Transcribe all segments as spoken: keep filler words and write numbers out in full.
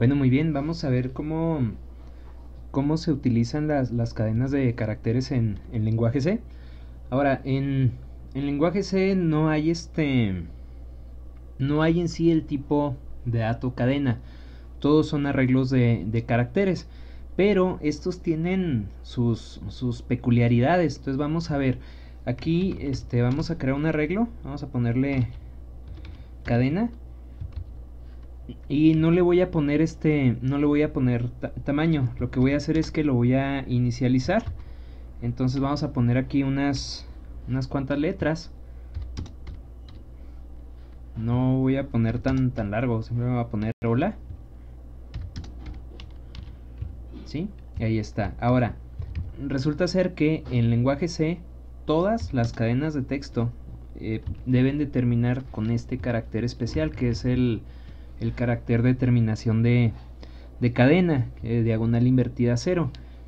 Bueno, muy bien, vamos a ver cómo, cómo se utilizan las, las cadenas de caracteres en, en lenguaje C. Ahora, en, en lenguaje C no hay este, no hay en sí el tipo de dato cadena. Todos son arreglos de, de caracteres, pero estos tienen sus, sus peculiaridades. Entonces vamos a ver, aquí este, vamos a crear un arreglo, vamos a ponerle cadena. Y no le voy a poner este, no le voy a poner ta tamaño. Lo que voy a hacer es que lo voy a inicializar. Entonces vamos a poner aquí unas, unas cuantas letras. No voy a poner tan, tan largo, siempre me voy a poner hola. ¿Sí? Y ahí está. Ahora, resulta ser que en lenguaje C, todas las cadenas de texto eh, deben de terminar con este carácter especial, que es el, el carácter de terminación de, de cadena, eh, diagonal invertida cero.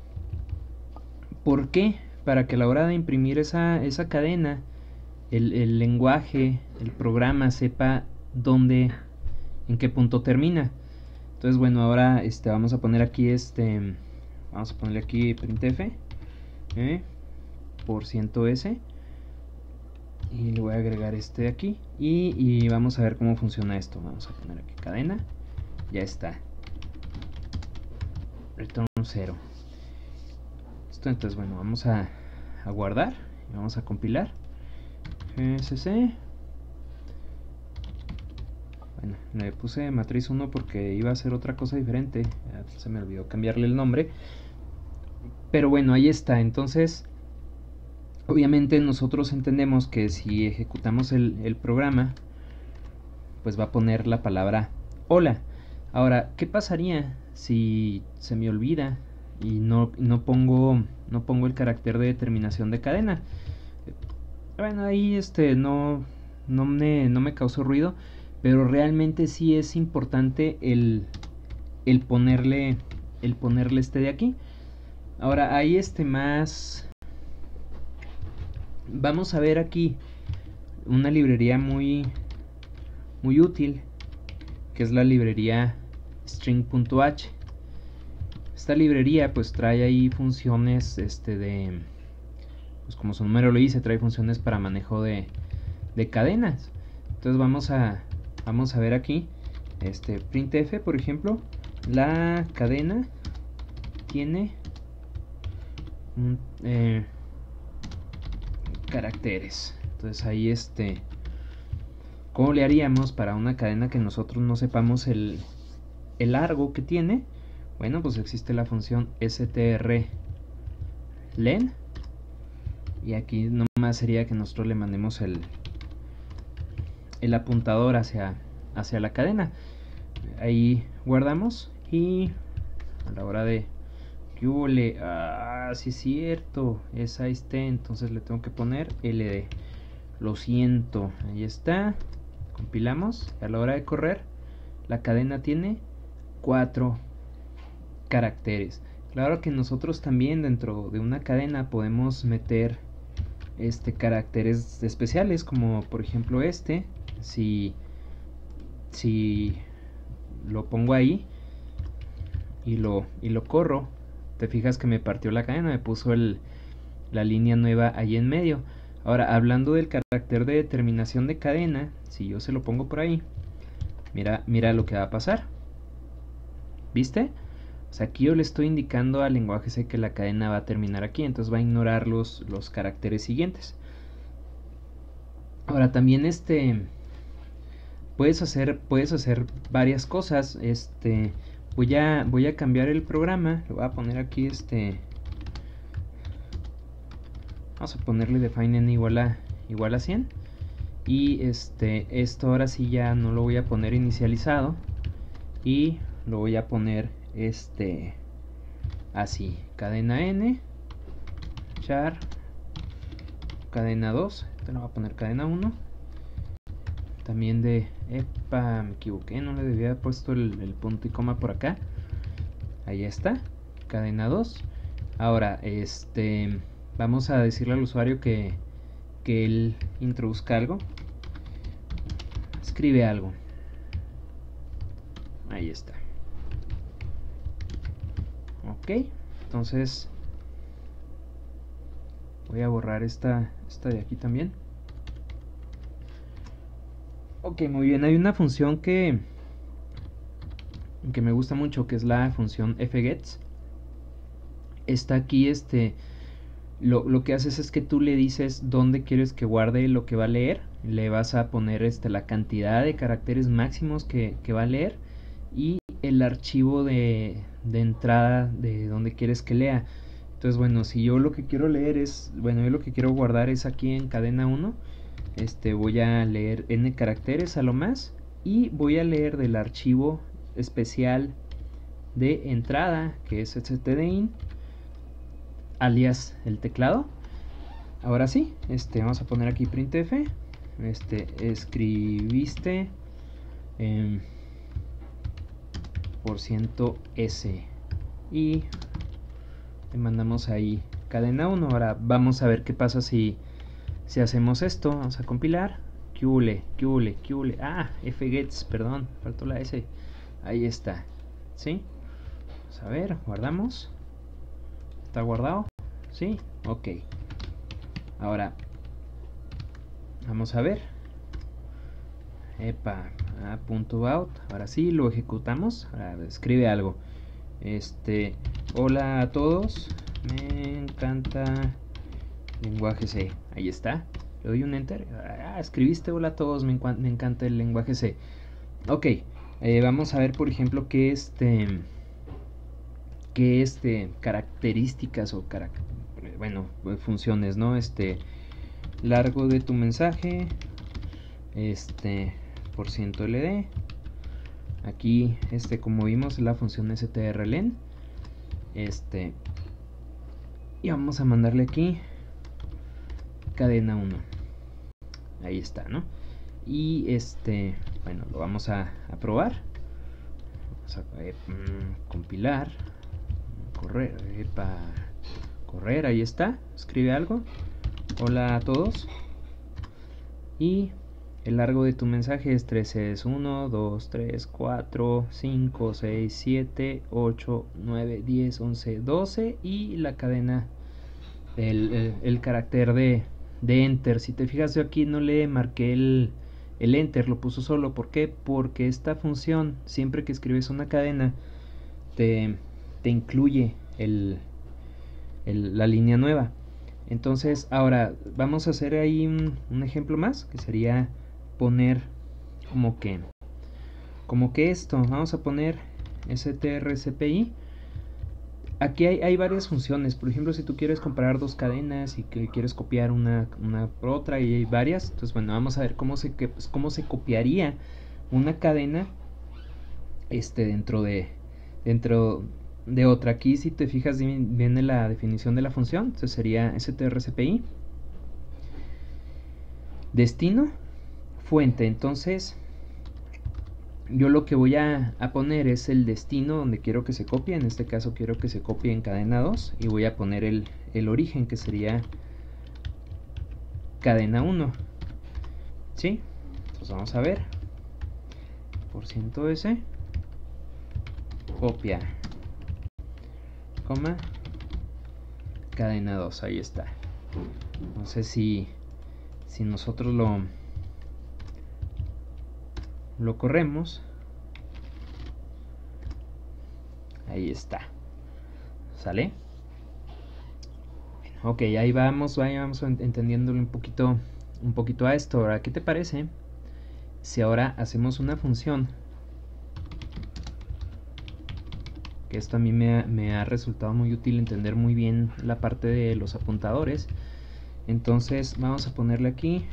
¿Por qué? Para que a la hora de imprimir esa, esa cadena, el, el lenguaje, el programa sepa dónde, en qué punto termina. Entonces, bueno, ahora este, vamos a poner aquí este, vamos a ponerle aquí printf, eh, por ciento s, y le voy a agregar este de aquí, y, y vamos a ver cómo funciona esto. Vamos a poner aquí cadena, ya está, return cero. Esto, entonces, bueno, vamos a, a guardar, y vamos a compilar. Sc. Bueno, le puse matriz uno porque iba a hacer otra cosa diferente, ya se me olvidó cambiarle el nombre, pero bueno, ahí está. Entonces, obviamente nosotros entendemos que si ejecutamos el, el programa, pues va a poner la palabra hola. Ahora, ¿qué pasaría si se me olvida y no, no, pongo, no pongo el carácter de determinación de cadena? Bueno, ahí este no, no, me, no me causó ruido, pero realmente sí es importante el, el ponerle el ponerle este de aquí. Ahora, hay este más, vamos a ver aquí una librería muy muy útil, que es la librería string.h. Esta librería pues trae ahí funciones este de, pues como su nombre lo dice, trae funciones para manejo de, de cadenas. Entonces vamos a vamos a ver aquí este printf, por ejemplo, la cadena tiene un, eh, caracteres. Entonces ahí este, ¿cómo le haríamos para una cadena que nosotros no sepamos el, el largo que tiene? Bueno, pues existe la función strlen, y aquí nomás sería que nosotros le mandemos el, el apuntador hacia, hacia la cadena. Ahí guardamos, y a la hora de que hubo le, ah, sí es cierto, esa esté, entonces le tengo que poner ld. Lo siento, ahí está. Compilamos, y a la hora de correr, la cadena tiene cuatro caracteres. Claro que nosotros también dentro de una cadena podemos meter este caracteres especiales, como por ejemplo este. Si, si lo pongo ahí y lo, y lo corro, te fijas que me partió la cadena, me puso el, la línea nueva ahí en medio. Ahora, hablando del carácter de determinación de cadena, si yo se lo pongo por ahí, mira, mira lo que va a pasar. ¿Viste? O sea, aquí yo le estoy indicando al lenguaje C que la cadena va a terminar aquí, entonces va a ignorar los, los caracteres siguientes. Ahora, también este, puedes hacer, puedes hacer varias cosas. Este, voy a, voy a cambiar el programa, le voy a poner aquí este, vamos a ponerle define n igual a, igual a cien, y este, esto ahora sí ya no lo voy a poner inicializado, y lo voy a poner este así, cadena n, char, cadena dos, te lo voy a poner cadena uno, también de, epa, me equivoqué, no le debía haber puesto el, el punto y coma por acá, ahí está, cadena dos. Ahora, este, vamos a decirle al usuario que, que él introduzca algo, escribe algo, ahí está. Ok, entonces voy a borrar esta, esta de aquí también. Ok, muy bien, hay una función que, que me gusta mucho, que es la función fgets. Está aquí, este, lo, lo que haces es que tú le dices dónde quieres que guarde lo que va a leer. Le vas a poner este, la cantidad de caracteres máximos que, que va a leer y el archivo de, de entrada de donde quieres que lea. Entonces, bueno, si yo lo que quiero leer es, bueno, yo lo que quiero guardar es aquí en cadena uno, este, voy a leer n caracteres a lo más y voy a leer del archivo especial de entrada, que es stdin, alias el teclado. Ahora sí, este, vamos a poner aquí printf, este, escribiste eh, por ciento s y le mandamos ahí cadena uno. Ahora vamos a ver qué pasa si, si hacemos esto. Vamos a compilar, qle, qle, qle, ah, fgets, perdón, faltó la s, ahí está, ¿sí? Vamos a ver, guardamos, ¿está guardado? ¿Sí? Ok. Ahora, vamos a ver, epa, a punto out, ahora sí, lo ejecutamos. Ahora escribe algo, este, hola a todos, me encanta lenguaje C, ahí está, le doy un enter, ah, escribiste hola a todos, me, me encanta el lenguaje C. Ok, eh, vamos a ver por ejemplo que este, que este, características o carac bueno, funciones, ¿no? Este, largo de tu mensaje, este, por ciento ld, aquí, este, como vimos, la función strlen, este, y vamos a mandarle aquí cadena uno, ahí está, ¿no? Y este, bueno, lo vamos a, a probar, vamos a eh, mm, compilar, correr, epa, correr, ahí está, escribe algo, hola a todos, y el largo de tu mensaje es trece, es uno, dos, tres, cuatro, cinco, seis, siete, ocho, nueve, diez, once, doce y la cadena, el, el, el carácter de, de enter. Si te fijas, yo aquí no le marqué el, el enter, lo puso solo. ¿Por qué? Porque esta función, siempre que escribes una cadena, te, te incluye el, el, la línea nueva. Entonces, ahora vamos a hacer ahí un, un ejemplo más, que sería poner como que como que esto, vamos a poner strcpi. Aquí hay, hay varias funciones, por ejemplo, si tú quieres comparar dos cadenas y que quieres copiar una, una por otra, y hay varias. Entonces, bueno, vamos a ver cómo se, que, pues, cómo se copiaría una cadena este, dentro de dentro de otra. Aquí, si te fijas, viene la definición de la función. Entonces sería strcpi destino fuente. Entonces yo lo que voy a, a poner es el destino donde quiero que se copie. En este caso quiero que se copie en cadena dos y voy a poner el, el origen, que sería cadena uno, ¿sí? Entonces vamos a ver, por ciento s, copia, coma, cadena dos, ahí está. No sé si, si nosotros lo, lo corremos, ahí está, ¿sale? Ok, ahí vamos, ahí vamos entendiéndole un poquito, un poquito a esto. Ahora, ¿qué te parece si ahora hacemos una función? Que esto a mí me ha, me ha resultado muy útil, entender muy bien la parte de los apuntadores. Entonces vamos a ponerle aquí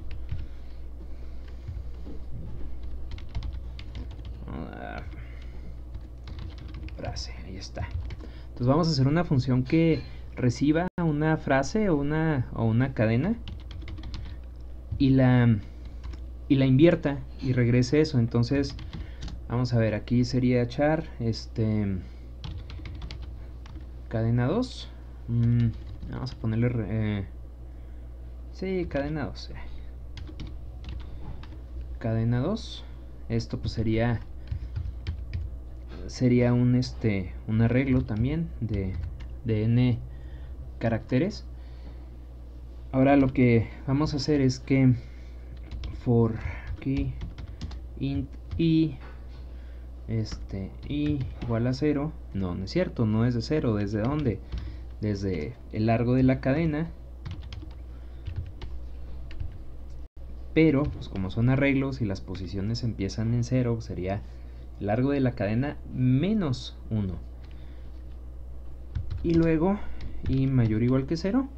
frase, ahí está. Entonces vamos a hacer una función que reciba una frase o una, o una cadena y la, y la invierta y regrese eso. Entonces vamos a ver, aquí sería char este, cadena dos, mm, vamos a ponerle eh, sí, cadena dos, eh. cadena dos, esto pues sería sería un este un arreglo también de, de n caracteres. Ahora lo que vamos a hacer es que for aquí int i este i igual a cero. No, no es cierto, no es de cero. ¿Desde dónde? Desde el largo de la cadena. Pero pues como son arreglos y las posiciones empiezan en cero, sería el largo de la cadena menos uno. Y luego i mayor o igual que cero.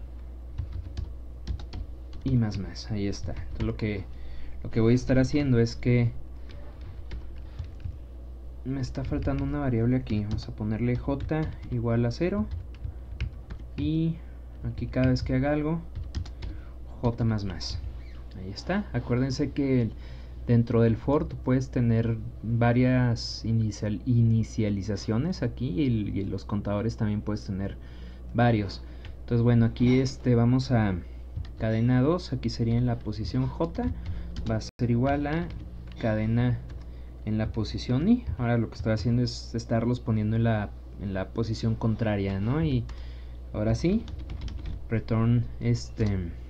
Y más más, ahí está. Entonces lo que, lo que voy a estar haciendo es que me está faltando una variable aquí. Vamos a ponerle j igual a cero. Y aquí cada vez que haga algo, j más más. Ahí está. Acuérdense que dentro del for tú puedes tener varias inicial, inicializaciones aquí y, y los contadores también puedes tener varios. Entonces bueno, aquí este vamos a cadena dos, aquí sería en la posición j, va a ser igual a cadena en la posición i. Ahora lo que estoy haciendo es estarlos poniendo en la, en la posición contraria, ¿no? Y ahora sí, return este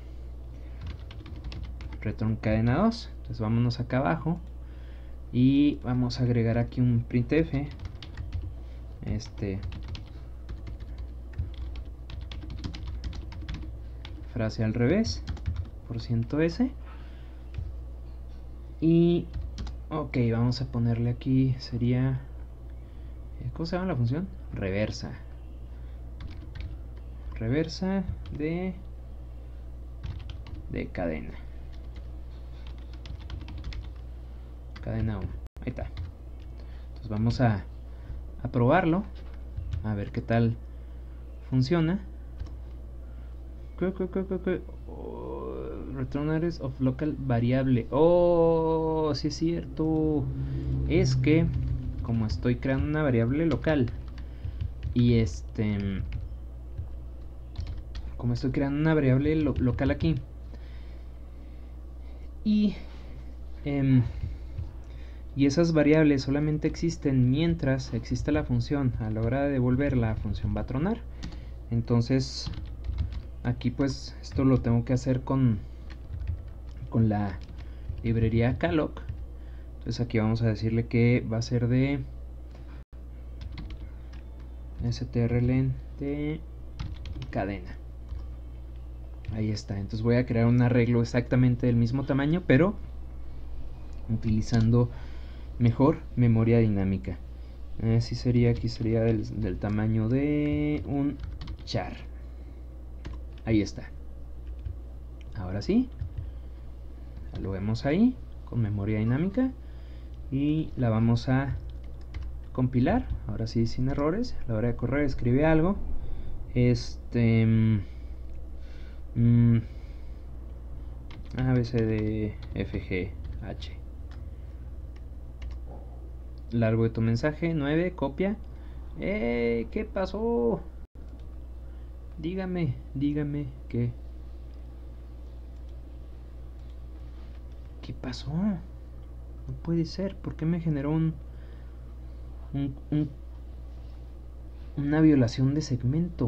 return cadena dos. Entonces vámonos acá abajo y vamos a agregar aquí un printf, este frase al revés, por ciento s, y ok, vamos a ponerle aquí, sería, ¿cómo se llama la función? Reversa. Reversa de, de cadena. Cadena uno. Ahí está. Entonces vamos a, a probarlo. A ver qué tal funciona. Oh, return address of local variable. Oh, sí es cierto. Es que como estoy creando una variable local y este como estoy creando una variable lo, local aquí y eh, y esas variables solamente existen mientras exista la función. A la hora de devolver, la función va a tronar. Entonces aquí pues esto lo tengo que hacer con con la librería calloc. Entonces aquí vamos a decirle que va a ser de strlen de cadena. Ahí está. Entonces voy a crear un arreglo exactamente del mismo tamaño, pero utilizando mejor memoria dinámica. Así sería, aquí sería del, del tamaño de un char. Ahí está. Ahora sí, lo vemos ahí con memoria dinámica y la vamos a compilar. Ahora sí, sin errores. A la hora de correr escribe algo. Este mmm, A B C D F G H. Largo de tu mensaje, nueve, copia. ¡Eh! ¿Qué pasó? Dígame, dígame qué. ¿Qué pasó? No puede ser. ¿Por qué me generó un, un, un una violación de segmento?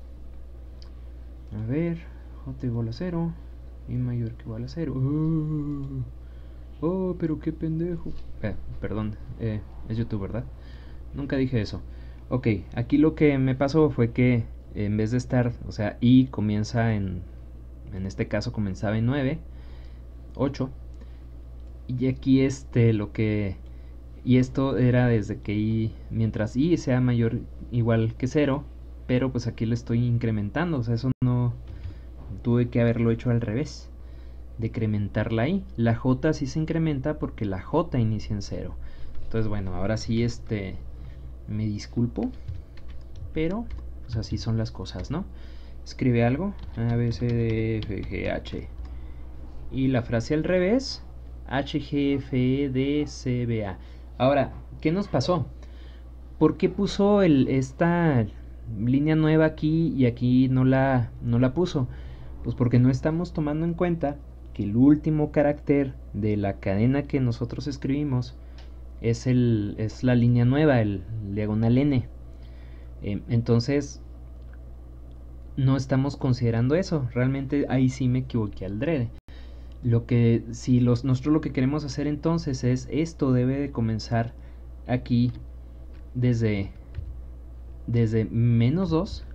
A ver, j igual a cero y mayor que igual a cero. Oh, oh, pero qué pendejo. Eh, perdón, eh, es YouTube, ¿verdad? Nunca dije eso. Ok, aquí lo que me pasó fue que en vez de estar, o sea, i comienza en, en este caso comenzaba en nueve, ocho, y aquí este lo que, y esto era desde que i, mientras i sea mayor igual que cero, pero pues aquí lo estoy incrementando, o sea, eso no, tuve que haberlo hecho al revés, decrementar la i. La j sí se incrementa porque la j inicia en cero. Entonces bueno, ahora sí este, me disculpo, pero pues así son las cosas, ¿no? Escribe algo, A, B, C, D, F, G, H, y la frase al revés, H, G, F, E, D, C, B, A. Ahora, ¿qué nos pasó? ¿Por qué puso el, esta línea nueva aquí y aquí no la, no la puso? Pues porque no estamos tomando en cuenta que el último carácter de la cadena que nosotros escribimos es, el, es la línea nueva, el diagonal N. Eh, entonces, no estamos considerando eso. Realmente ahí sí me equivoqué al drede. Lo que, si los, nosotros lo que queremos hacer entonces es, esto debe de comenzar aquí desde, desde menos dos.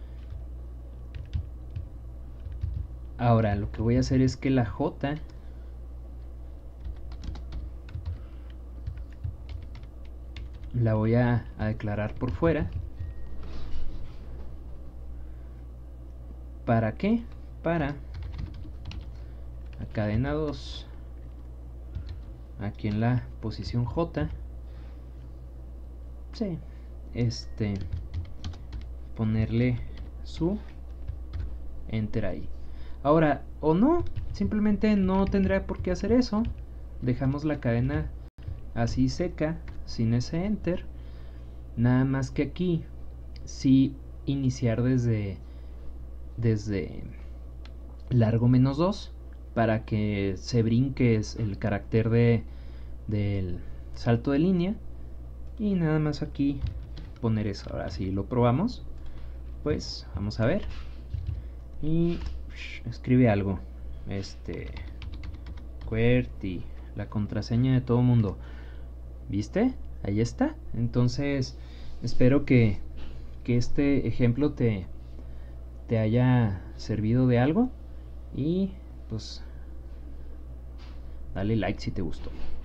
Ahora lo que voy a hacer es que la J la voy a, a declarar por fuera. ¿Para qué? Para a cadena dos, aquí en la posición J, sí, este, ponerle su enter ahí. Ahora, o no, simplemente no tendrá por qué hacer eso. Dejamos la cadena así seca, sin ese enter. Nada más que aquí, sí iniciar desde, desde largo menos dos, para que se brinque el carácter de, del salto de línea. Y nada más aquí poner eso. Ahora si lo probamos, pues vamos a ver. Y escribe algo, este QWERTY, la contraseña de todo mundo, ¿viste? Ahí está. Entonces espero que, que este ejemplo te, te haya servido de algo, y pues dale like si te gustó.